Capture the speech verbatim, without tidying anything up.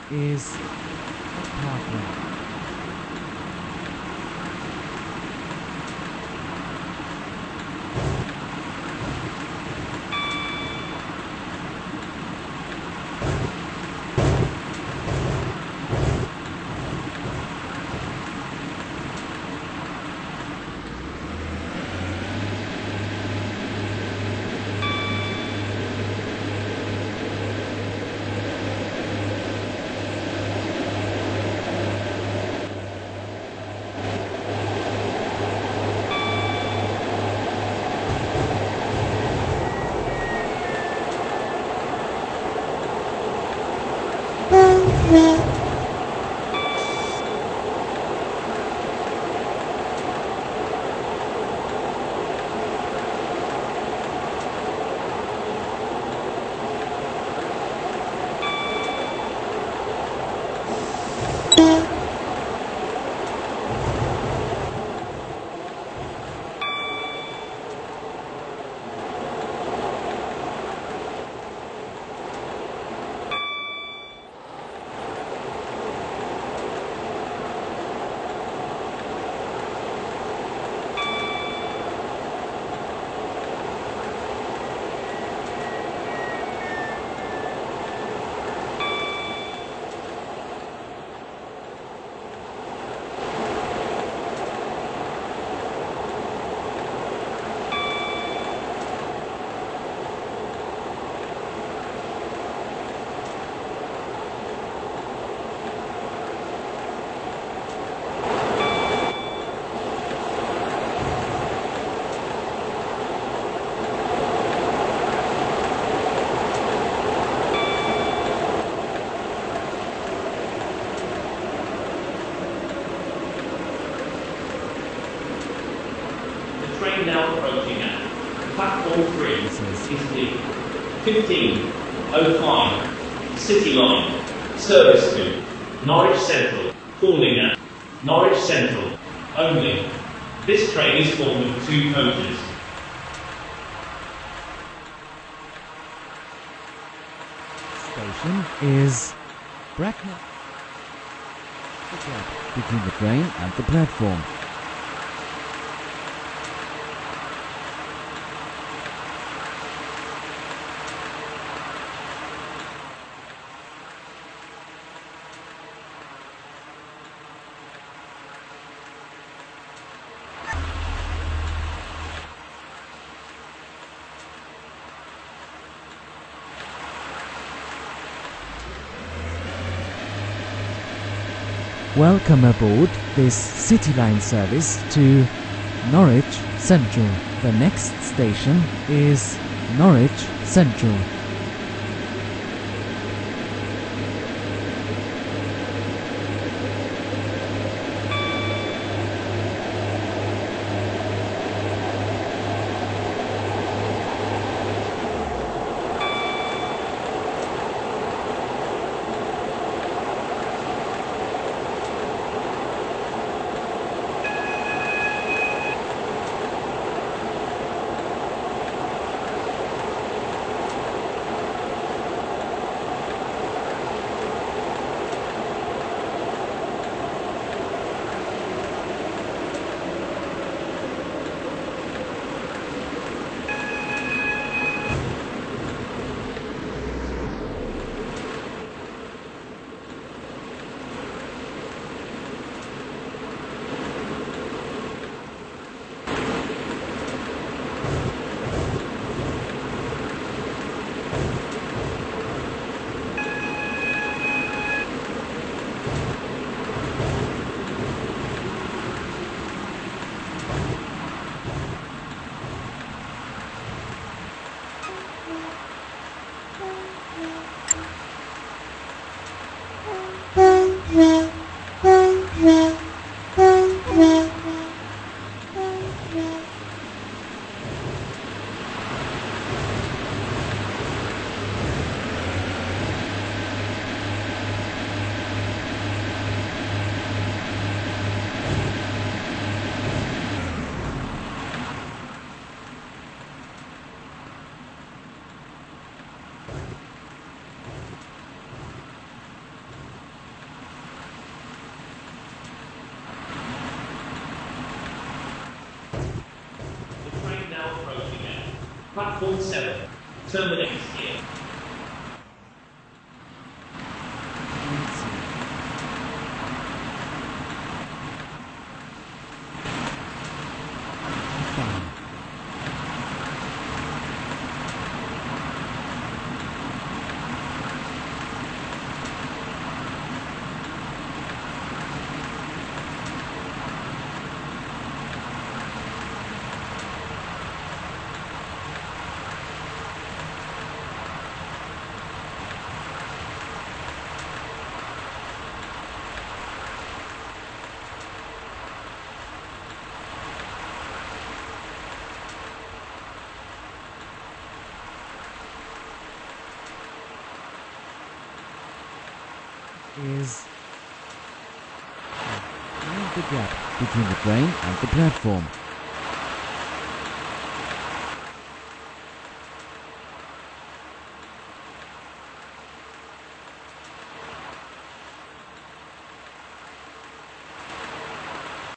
is Parkway. Train now approaching at platform three is the fifteen oh five City Line, service to Norwich Central, calling at Norwich Central only. This train is formed of two coaches. Station is Bracknell. The gap between the train and the platform. Welcome aboard this City Line service to Norwich Central. The next station is Norwich Central. Platform seven. Terminates here. Is the gap between the train and the platform.